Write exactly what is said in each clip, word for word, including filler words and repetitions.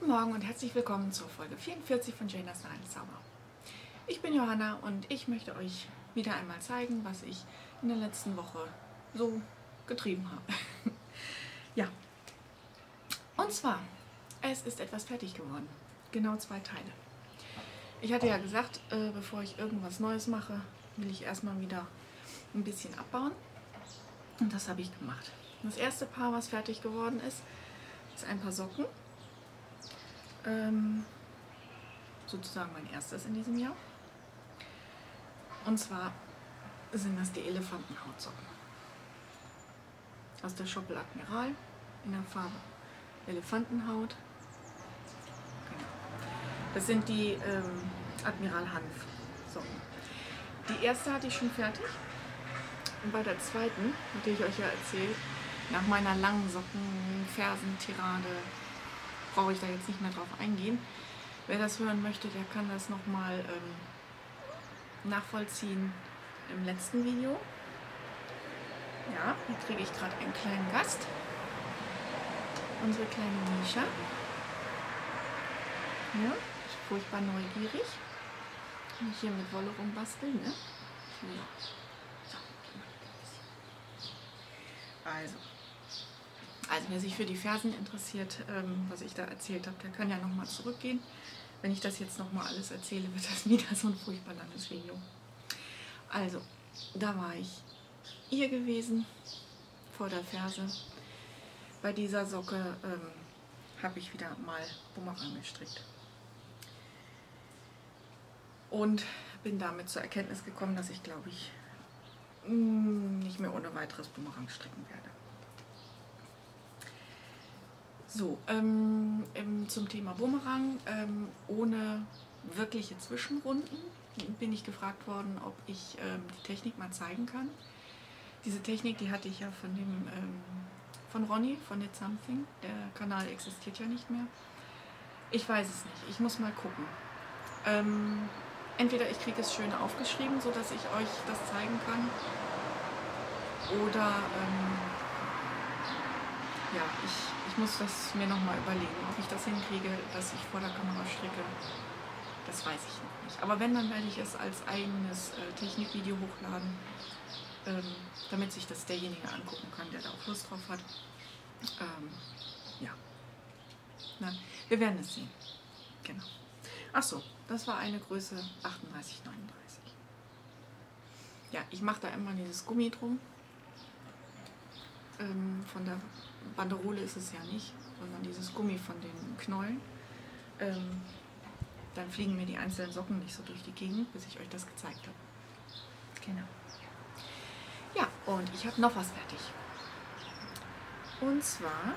Guten Morgen und herzlich willkommen zur Folge vierundvierzig von Janas Zauber. Ich bin Johanna und ich möchte euch wieder einmal zeigen, was ich in der letzten Woche so getrieben habe. Ja, und zwar, es ist etwas fertig geworden. Genau zwei Teile. Ich hatte ja gesagt, äh, bevor ich irgendwas Neues mache, will ich erstmal wieder ein bisschen abbauen. Und das habe ich gemacht. Das erste Paar, was fertig geworden ist, ist ein paar Socken. Ähm, sozusagen mein erstes in diesem Jahr. Und zwar sind das die Elefantenhautsocken. Aus der Schoppel Admiral in der Farbe Elefantenhaut. Genau. Das sind die ähm, Admiral Hanf Socken. Die erste hatte ich schon fertig. Und bei der zweiten, hatte ich euch ja erzählt, nach meiner langen Socken-Fersen-Tirade brauche ich da jetzt nicht mehr drauf eingehen. Wer das hören möchte, der kann das nochmal ähm, nachvollziehen im letzten Video. Ja, hier kriege ich gerade einen kleinen Gast. Unsere kleine Misha. Ja, ist furchtbar neugierig. Kann ich hier mit Wolle rumbasteln, ne? Ja. So. Also. Also wer sich für die Fersen interessiert, ähm, was ich da erzählt habe, der kann ja nochmal zurückgehen. Wenn ich das jetzt nochmal alles erzähle, wird das wieder so ein furchtbar langes Video. Also, da war ich hier gewesen, vor der Ferse. Bei dieser Socke ähm, habe ich wieder mal Bumerang gestrickt. Und bin damit zur Erkenntnis gekommen, dass ich, glaube ich, mh, nicht mehr ohne weiteres Bumerang stricken werde. So, ähm, zum Thema Bumerang, ähm, ohne wirkliche Zwischenrunden bin ich gefragt worden, ob ich ähm, die Technik mal zeigen kann. Diese Technik, die hatte ich ja von dem ähm, von Ronny, von Knit Something. Der Kanal existiert ja nicht mehr. Ich weiß es nicht, ich muss mal gucken. Ähm, entweder ich kriege es schön aufgeschrieben, sodass ich euch das zeigen kann, oder ähm, ja, ich, ich muss das mir nochmal überlegen, ob ich das hinkriege, dass ich vor der Kamera stricke. Das weiß ich noch nicht. Aber wenn, dann werde ich es als eigenes äh, Technikvideo hochladen, ähm, damit sich das derjenige angucken kann, der da auch Lust drauf hat. Ähm, ja. Na, wir werden es sehen. Genau. Achso, das war eine Größe achtunddreißig neununddreißig. Ja, ich mache da immer dieses Gummi drum. Ähm, von der Banderole ist es ja nicht, sondern dieses Gummi von den Knollen. Ähm, dann fliegen mir die einzelnen Socken nicht so durch die Gegend, bis ich euch das gezeigt habe. Genau. Ja, und ich habe noch was fertig. Und zwar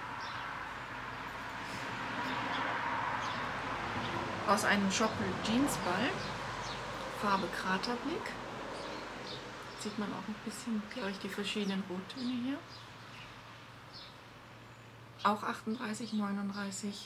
aus einem Schoppel Jeansball, Farbe Kraterblick. Sieht man auch ein bisschen gleich die verschiedenen Rottöne hier. Auch achtunddreißig neununddreißig.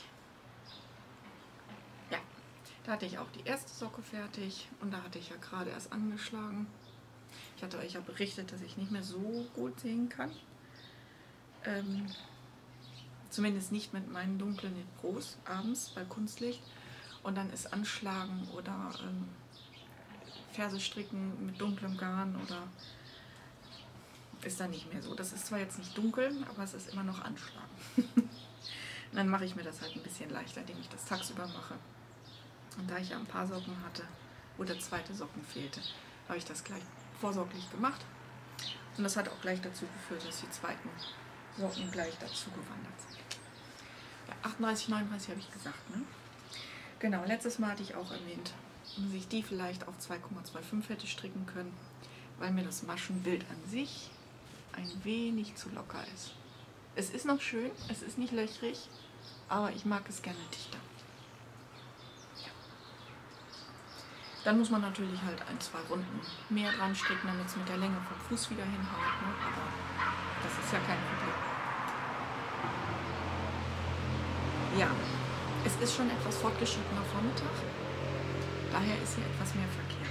Ja, da hatte ich auch die erste Socke fertig und da hatte ich ja gerade erst angeschlagen. Ich hatte euch ja berichtet, dass ich nicht mehr so gut sehen kann. Ähm, zumindest nicht mit meinen dunklen Knit Pros abends bei Kunstlicht. Und dann ist Anschlagen oder ähm, Ferse stricken mit dunklem Garn oder ist dann nicht mehr so. Das ist zwar jetzt nicht dunkel, aber es ist immer noch Anschlagen. Und dann mache ich mir das halt ein bisschen leichter, indem ich das tagsüber mache. Und da ich ja ein paar Socken hatte, wo der zweite Socken fehlte, habe ich das gleich vorsorglich gemacht. Und das hat auch gleich dazu geführt, dass die zweiten Socken gleich dazu gewandert sind. Ja, achtunddreißig neununddreißig habe ich gesagt, ne? Genau, letztes Mal hatte ich auch erwähnt, dass ich die vielleicht auf zwei Komma fünfundzwanzig hätte stricken können, weil mir das Maschenbild an sich ein wenig zu locker ist. Es ist noch schön, es ist nicht löchrig, aber ich mag es gerne dichter. Ja. Dann muss man natürlich halt ein, zwei Runden mehr dran stricken, damit es mit der Länge vom Fuß wieder hinhaut, ne? Aber das ist ja kein Problem. Ja, es ist schon etwas fortgeschrittener Vormittag, daher ist hier etwas mehr Verkehr.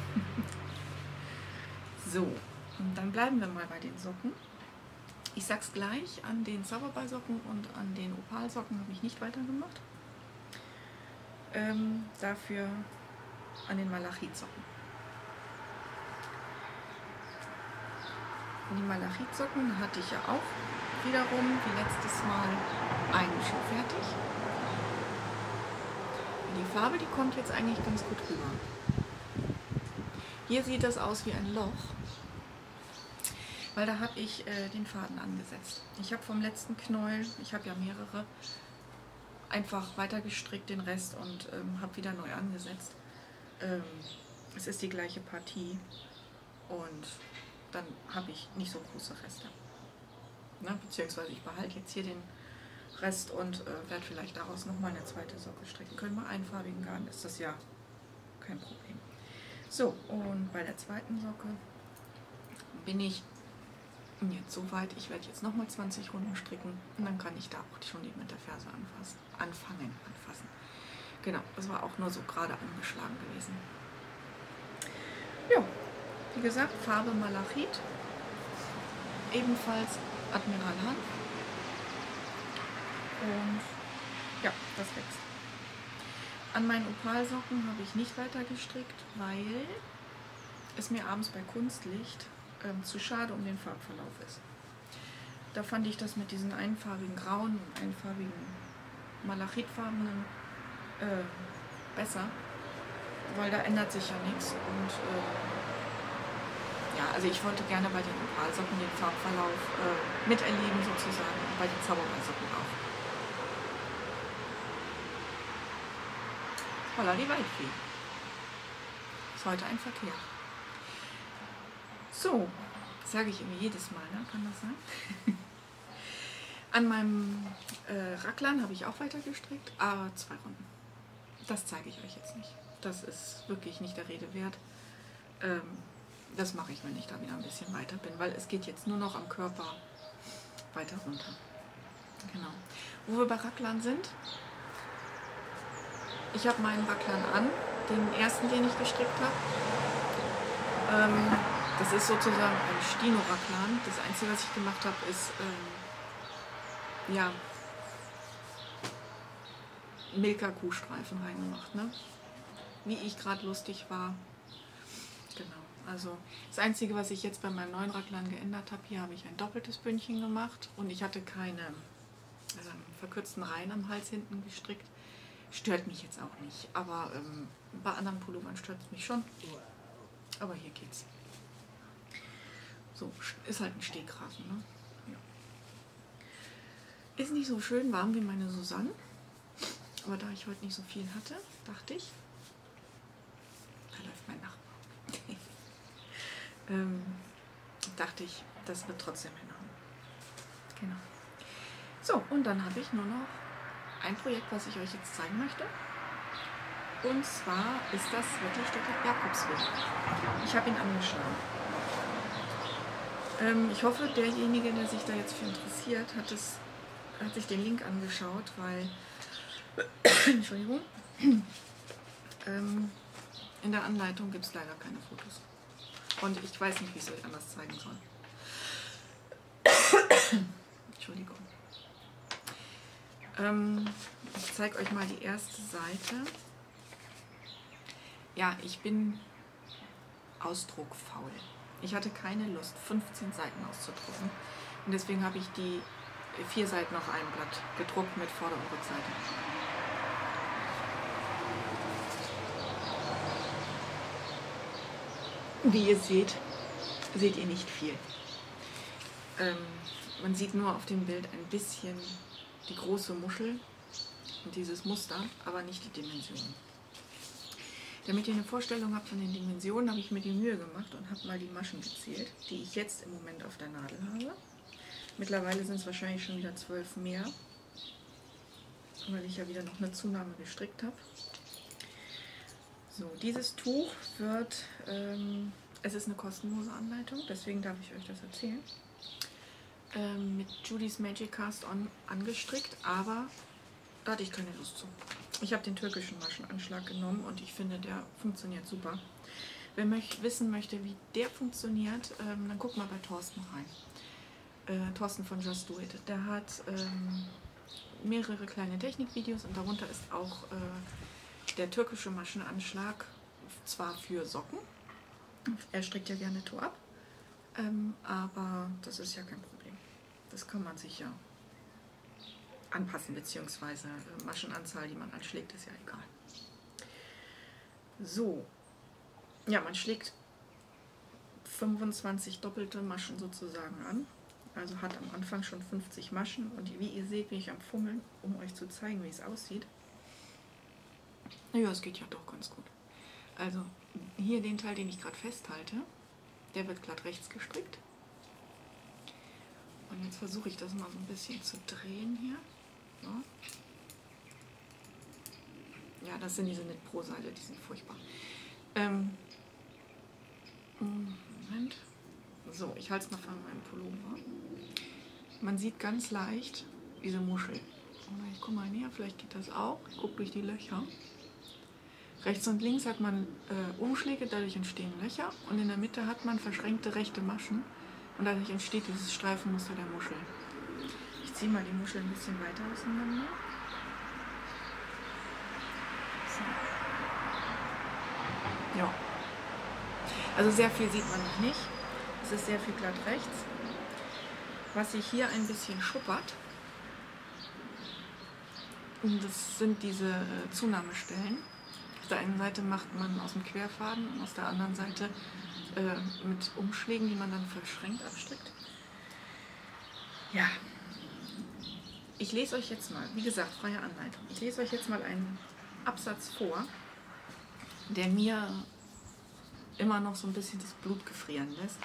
So, und dann bleiben wir mal bei den Socken. Ich sag's gleich, an den Zauberballsocken und an den Opalsocken habe ich nicht weitergemacht. ähm, dafür an den Malachitsocken. Die Malachitsocken hatte ich ja auch wiederum wie letztes Mal einen schon fertig. Die Farbe, die kommt jetzt eigentlich ganz gut rüber. Hier sieht das aus wie ein Loch, weil da habe ich äh, den Faden angesetzt. Ich habe vom letzten Knäuel, ich habe ja mehrere, einfach weiter gestrickt den Rest und ähm, habe wieder neu angesetzt. Ähm, es ist die gleiche Partie und dann habe ich nicht so große Reste. Ne? Beziehungsweise ich behalte jetzt hier den Rest und äh, werde vielleicht daraus nochmal eine zweite Socke stricken können. Bei einfarbigen Garn ist das ja kein Problem. So, und bei der zweiten Socke bin ich jetzt so weit, ich werde jetzt nochmal zwanzig Runden stricken und dann kann ich da auch schon die mit der Ferse anfassen, anfangen, anfassen. Genau, das war auch nur so gerade angeschlagen gewesen. Ja, wie gesagt, Farbe Malachit, ebenfalls Admiral Hanf und ja, das wächst. An meinen Opalsocken habe ich nicht weiter gestrickt, weil es mir abends bei Kunstlicht ähm, zu schade um den Farbverlauf ist. Da fand ich das mit diesen einfarbigen Grauen und einfarbigen Malachitfarbenen äh, besser, weil da ändert sich ja nichts. Und äh, ja, also ich wollte gerne bei den Opalsocken den Farbverlauf äh, miterleben sozusagen und bei den Zauberersocken auch. Holla die Waldfee. Ist heute ein Verkehr. So, das sage ich irgendwie jedes Mal, ne? Kann das sein? An meinem äh, Raglan habe ich auch weiter gestrickt, aber zwei Runden. Das zeige ich euch jetzt nicht. Das ist wirklich nicht der Rede wert. Ähm, das mache ich, wenn ich da wieder ein bisschen weiter bin, weil es geht jetzt nur noch am Körper weiter runter. Genau. Wo wir bei Raglan sind, ich habe meinen Raglan an, den ersten, den ich gestrickt habe. Ähm, das ist sozusagen ein Stino-Raglan. Das Einzige, was ich gemacht habe, ist ähm, ja, Milka-Kuhstreifen reingemacht, ne? Wie ich gerade lustig war. Genau. Also das Einzige, was ich jetzt bei meinem neuen Raglan geändert habe, hier habe ich ein doppeltes Bündchen gemacht und ich hatte keine also verkürzten Reihen am Hals hinten gestrickt. Stört mich jetzt auch nicht, aber ähm, bei anderen Pullovern stört es mich schon. Aber hier geht's. So, ist halt ein Stehkragen, ne? Ja. Ist nicht so schön warm wie meine Susanne, aber da ich heute nicht so viel hatte, dachte ich, da läuft mein Nachbar. ähm, dachte ich, das wird trotzdem hinhauen. Genau. So, und dann habe ich nur noch ein Projekt, was ich euch jetzt zeigen möchte. Und zwar ist das wirklich der Jakobsweg. Ich habe ihn angeschlagen. Ähm, ich hoffe, derjenige, der sich da jetzt für interessiert, hat, es, hat sich den Link angeschaut, weil Entschuldigung, ähm, in der Anleitung gibt es leider keine Fotos. Und ich weiß nicht, wie ich es euch anders zeigen soll. Entschuldigung. Ähm, ich zeige euch mal die erste Seite. Ja, ich bin ausdruckfaul. Ich hatte keine Lust, fünfzehn Seiten auszudrucken. Und deswegen habe ich die vier Seiten auf einem Blatt gedruckt mit Vorder- und Rückseite. Wie ihr seht, seht ihr nicht viel. Ähm, man sieht nur auf dem Bild ein bisschen die große Muschel und dieses Muster, aber nicht die Dimensionen. Damit ihr eine Vorstellung habt von den Dimensionen, habe ich mir die Mühe gemacht und habe mal die Maschen gezählt, die ich jetzt im Moment auf der Nadel habe. Mittlerweile sind es wahrscheinlich schon wieder zwölf mehr, weil ich ja wieder noch eine Zunahme gestrickt habe. So, dieses Tuch wird, ähm, es ist eine kostenlose Anleitung, deswegen darf ich euch das erzählen, ähm, mit Judy's Magic Cast On angestrickt, aber da hatte ich keine Lust zu. Ich habe den türkischen Maschenanschlag genommen und ich finde, der funktioniert super. Wer möcht, wissen möchte, wie der funktioniert, ähm, dann guckt mal bei Thorsten rein. Äh, Thorsten von Just Do It. Der hat ähm, mehrere kleine Technikvideos und darunter ist auch äh, der türkische Maschenanschlag zwar für Socken, er strickt ja gerne To ab, ähm, aber das ist ja kein Problem. Das kann man sich ja anpassen, beziehungsweise Maschenanzahl, die man anschlägt, ist ja egal. So, ja, man schlägt fünfundzwanzig doppelte Maschen sozusagen an, also hat am Anfang schon fünfzig Maschen und wie ihr seht, bin ich am Fummeln, um euch zu zeigen, wie es aussieht. Ja, es geht ja doch ganz gut. Also hier den Teil, den ich gerade festhalte, der wird glatt rechts gestrickt. Und jetzt versuche ich das mal so ein bisschen zu drehen hier. So. Ja, das sind diese Knit Pro Seile, die sind furchtbar. Ähm, Moment. So, ich halte es mal von meinem Pullover. Man sieht ganz leicht diese Muschel. Ich gucke mal näher, vielleicht geht das auch. Ich gucke durch die Löcher. Rechts und links hat man äh, Umschläge, dadurch entstehen Löcher. Und in der Mitte hat man verschränkte rechte Maschen. Und dadurch entsteht dieses Streifenmuster der Muschel. Ich ziehe mal die Muschel ein bisschen weiter auseinander. So. Ja. Also sehr viel sieht man noch nicht. Es ist sehr viel glatt rechts. Was sich hier ein bisschen schuppert, und das sind diese äh, Zunahmestellen. Auf der einen Seite macht man aus dem Querfaden und auf der anderen Seite äh, mit Umschlägen, die man dann verschränkt abstrickt. Ja, ich lese euch jetzt mal, wie gesagt, freie Anleitung. Ich lese euch jetzt mal einen Absatz vor, der mir immer noch so ein bisschen das Blut gefrieren lässt.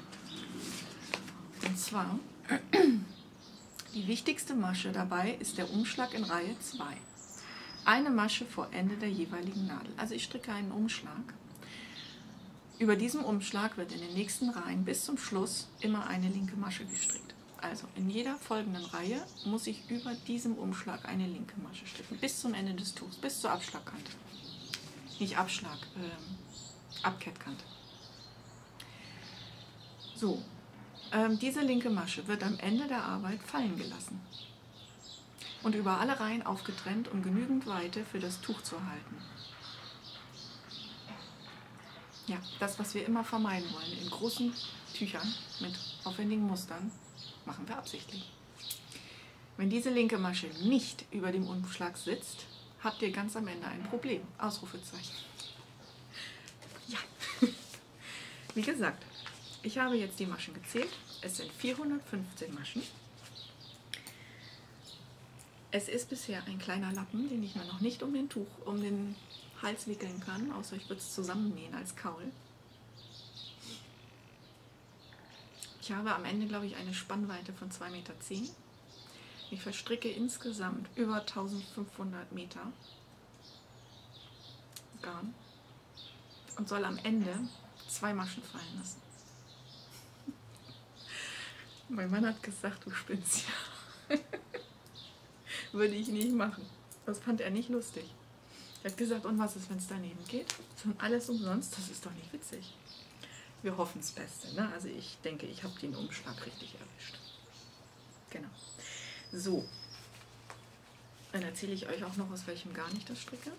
Und zwar, die wichtigste Masche dabei ist der Umschlag in Reihe zwei. Eine Masche vor Ende der jeweiligen Nadel. Also ich stricke einen Umschlag. Über diesem Umschlag wird in den nächsten Reihen bis zum Schluss immer eine linke Masche gestrickt. Also in jeder folgenden Reihe muss ich über diesem Umschlag eine linke Masche stricken. Bis zum Ende des Tuchs, bis zur Abschlagkante. Nicht Abschlag, ähm, Abkettkante. So, ähm, diese linke Masche wird am Ende der Arbeit fallen gelassen und über alle Reihen aufgetrennt, um genügend Weite für das Tuch zu erhalten. Ja, das, was wir immer vermeiden wollen, in großen Tüchern mit aufwendigen Mustern, machen wir absichtlich. Wenn diese linke Masche nicht über dem Umschlag sitzt, habt ihr ganz am Ende ein Problem. Ausrufezeichen. Ja, wie gesagt, ich habe jetzt die Maschen gezählt. Es sind vierhundertfünfzehn Maschen. Es ist bisher ein kleiner Lappen, den ich mir noch nicht um den Tuch, um den Hals wickeln kann, außer ich würde es zusammennähen als Kaul. Ich habe am Ende, glaube ich, eine Spannweite von zwei Meter zehn. Ich verstricke insgesamt über eintausendfünfhundert Meter Garn und soll am Ende zwei Maschen fallen lassen. Mein Mann hat gesagt, du spinnst ja. Würde ich nicht machen. Das fand er nicht lustig. Er hat gesagt, und was ist, wenn es daneben geht? Das ist alles umsonst, das ist doch nicht witzig. Wir hoffen das Beste, ne? Also ich denke, ich habe den Umschlag richtig erwischt. Genau. So, dann erzähle ich euch auch noch, aus welchem Garn ich das stricke.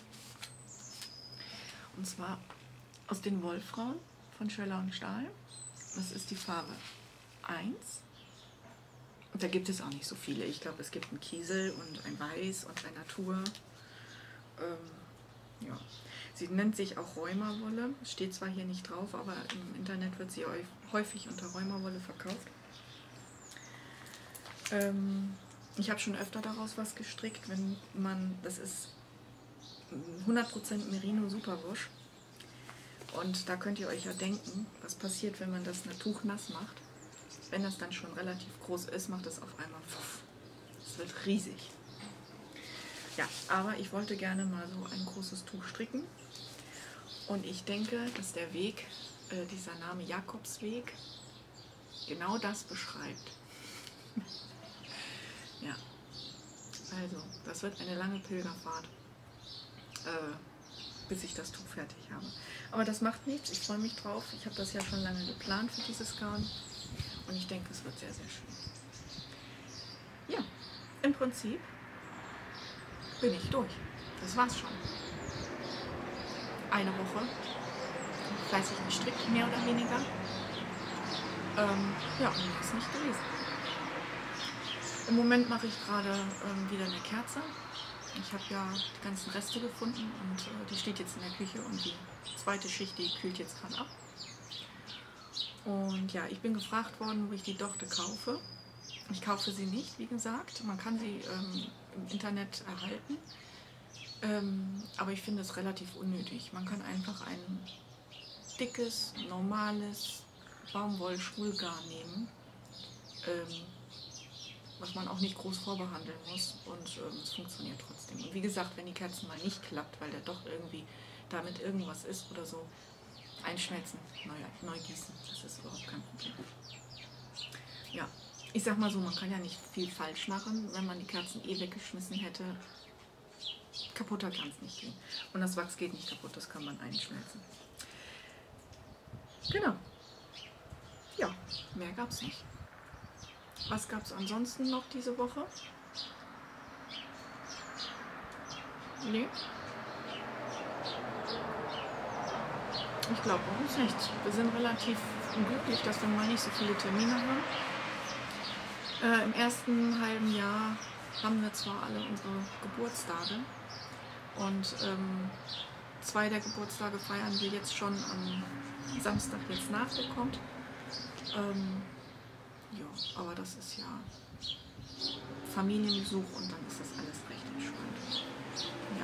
Und zwar aus den Wollfrauen von Schöller und Stahl. Das ist die Farbe eins. Und da gibt es auch nicht so viele. Ich glaube, es gibt ein Kiesel und ein Weiß und ein Natur. Ähm, ja. Sie nennt sich auch Rheumawolle. Steht zwar hier nicht drauf, aber im Internet wird sie häufig unter Rheumawolle verkauft. Ähm, ich habe schon öfter daraus was gestrickt, wenn man, das ist hundert Prozent Merino Superwash. Und da könnt ihr euch ja denken, was passiert, wenn man das Tuch nass macht. Wenn das dann schon relativ groß ist, macht es auf einmal puff. Es wird riesig. Ja, aber ich wollte gerne mal so ein großes Tuch stricken. Und ich denke, dass der Weg, äh, dieser Name Jakobsweg, genau das beschreibt. Ja, also, das wird eine lange Pilgerfahrt, äh, bis ich das Tuch fertig habe. Aber das macht nichts, ich freue mich drauf. Ich habe das ja schon lange geplant für dieses Garn. Und ich denke, es wird sehr, sehr schön. Ja, im Prinzip bin ich durch. Das war's schon. eine Woche fleißig gestrickt, mehr oder weniger. Ähm, ja, und mehr ist nicht gewesen. Im Moment mache ich gerade ähm, wieder eine Kerze. Ich habe ja die ganzen Reste gefunden und äh, die steht jetzt in der Küche und die zweite Schicht, die kühlt jetzt gerade ab. Und ja, ich bin gefragt worden, wo ich die Dochte kaufe. Ich kaufe sie nicht, wie gesagt. Man kann sie ähm, im Internet erhalten. Ähm, aber ich finde es relativ unnötig. Man kann einfach ein dickes, normales Baumwoll-Schwulgarn nehmen, ähm, was man auch nicht groß vorbehandeln muss, und ähm, es funktioniert trotzdem. Und wie gesagt, wenn die Kerze mal nicht klappt, weil der doch irgendwie damit irgendwas ist oder so, einschmelzen, neu, neu gießen, das ist überhaupt kein Problem. Ja, ich sag mal so, man kann ja nicht viel falsch machen. Wenn man die Kerzen eh weggeschmissen hätte, kaputter kann es nicht gehen. Und das Wachs geht nicht kaputt, das kann man einschmelzen. Genau. Ja, mehr gab es nicht. Was gab es ansonsten noch diese Woche? Nee. Ich glaube bei uns nichts. Wir sind relativ glücklich, dass wir mal nicht so viele Termine haben. Äh, Im ersten halben Jahr haben wir zwar alle unsere Geburtstage und ähm, zwei der Geburtstage feiern wir jetzt schon am Samstag jetzt nach, der kommt. Ähm, ja, aber das ist ja Familienbesuch und dann ist das alles recht entspannt. Ja.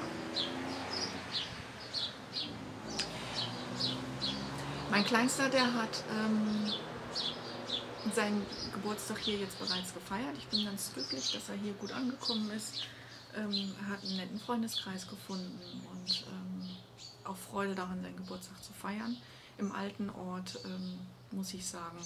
Mein Kleinster, der hat ähm, seinen Geburtstag hier jetzt bereits gefeiert. Ich bin ganz glücklich, dass er hier gut angekommen ist. Ähm, er hat einen netten Freundeskreis gefunden und ähm, auch Freude daran, seinen Geburtstag zu feiern. Im alten Ort ähm, muss ich sagen,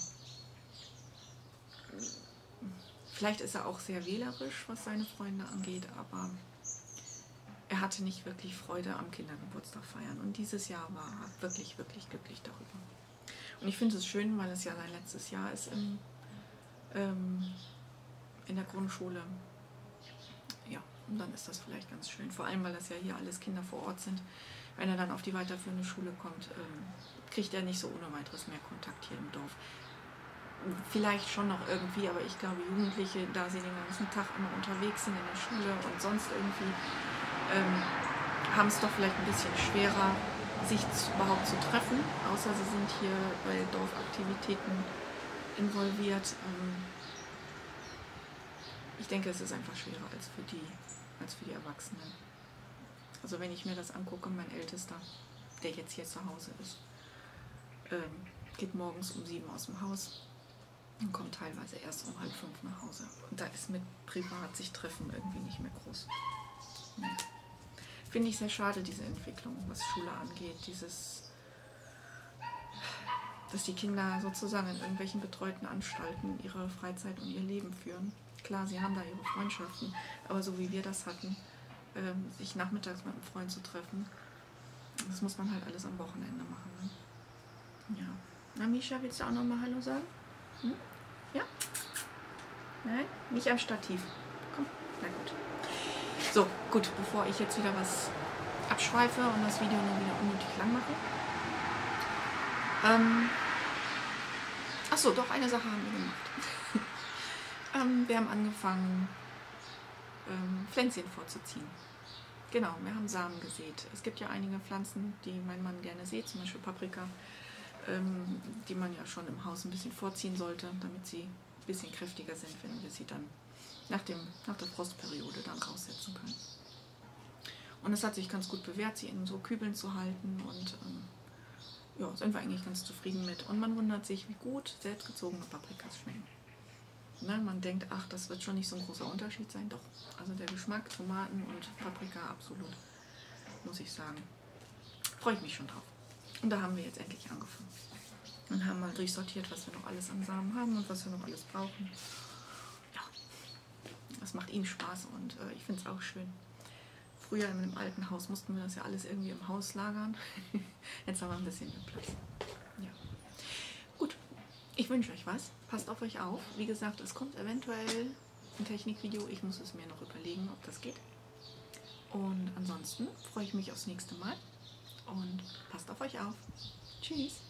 vielleicht ist er auch sehr wählerisch, was seine Freunde angeht, aber er hatte nicht wirklich Freude am Kindergeburtstag feiern. Und dieses Jahr war er wirklich, wirklich glücklich darüber. Und ich finde es schön, weil es ja sein letztes Jahr ist im, ähm, in der Grundschule. Ja, und dann ist das vielleicht ganz schön. Vor allem, weil das ja hier alles Kinder vor Ort sind. Wenn er dann auf die weiterführende Schule kommt, ähm, kriegt er nicht so ohne weiteres mehr Kontakt hier im Dorf. Vielleicht schon noch irgendwie, aber ich glaube, Jugendliche, da sie den ganzen Tag immer unterwegs sind in der Schule und sonst irgendwie, ähm, haben es doch vielleicht ein bisschen schwerer, sich zu, überhaupt zu treffen, außer sie sind hier bei Dorfaktivitäten involviert. Ähm, ich denke, es ist einfach schwerer als für die, als für die Erwachsenen. Also wenn ich mir das angucke, mein Ältester, der jetzt hier zu Hause ist, ähm, geht morgens um sieben aus dem Haus und kommt teilweise erst um halb fünf nach Hause. Und da ist mit privat sich treffen irgendwie nicht mehr groß. Ja. Finde ich sehr schade, diese Entwicklung, was Schule angeht. Dieses, dass die Kinder sozusagen in irgendwelchen betreuten Anstalten ihre Freizeit und ihr Leben führen. Klar, sie haben da ihre Freundschaften, aber so wie wir das hatten, ähm, sich nachmittags mit einem Freund zu treffen, das muss man halt alles am Wochenende machen. Ne? Ja. Na, Misha, willst du auch noch mal Hallo sagen? Hm? Ja? Nein? Nicht am Stativ. Komm, na gut. So, gut, bevor ich jetzt wieder was abschweife und das Video nur wieder unnötig lang mache. Ähm, Achso, doch, eine Sache haben wir gemacht. ähm, wir haben angefangen, ähm, Pflänzchen vorzuziehen. Genau, wir haben Samen gesät. Es gibt ja einige Pflanzen, die mein Mann gerne sät, zum Beispiel Paprika, ähm, die man ja schon im Haus ein bisschen vorziehen sollte, damit sie ein bisschen kräftiger sind, wenn wir sie dann nach, dem, nach der Frostperiode dann raussetzen können. Und es hat sich ganz gut bewährt, sie in so Kübeln zu halten und ähm, ja, sind wir eigentlich ganz zufrieden mit. Und man wundert sich, wie gut selbstgezogene Paprikas schmecken. Ne, man denkt, ach, das wird schon nicht so ein großer Unterschied sein. Doch, also der Geschmack, Tomaten und Paprika, absolut, muss ich sagen. Freue ich mich schon drauf. Und da haben wir jetzt endlich angefangen. Und haben mal durchsortiert, was wir noch alles an Samen haben und was wir noch alles brauchen. Ja, das macht ihm Spaß und äh, ich finde es auch schön. Früher in einem alten Haus mussten wir das ja alles irgendwie im Haus lagern. Jetzt haben wir ein bisschen mehr Platz. Ja. Gut, ich wünsche euch was. Passt auf euch auf. Wie gesagt, es kommt eventuell ein Technikvideo. Ich muss es mir noch überlegen, ob das geht. Und ansonsten freue ich mich aufs nächste Mal. und passt auf euch auf. Tschüss.